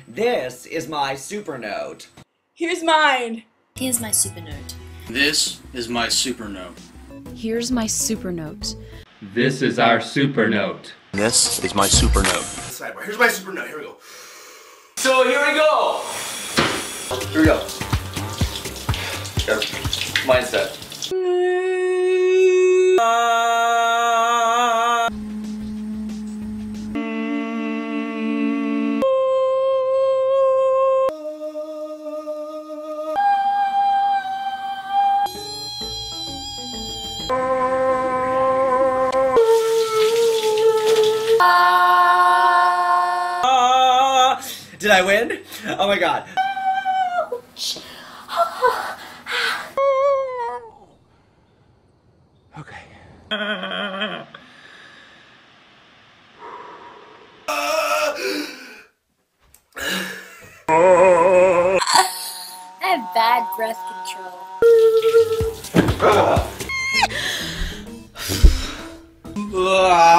This is my SUPERNOTE. Here's mine. Here's my SUPERNOTE. This is my SUPERNOTE. Here's my SUPERNOTE. This is our SUPERNOTE. This is my SUPERNOTE. Sidebar. Here's my SUPERNOTE. Here we go. So here we go. Here we go. Mindset. Did I win? Oh my god. Okay. I have bad breath control.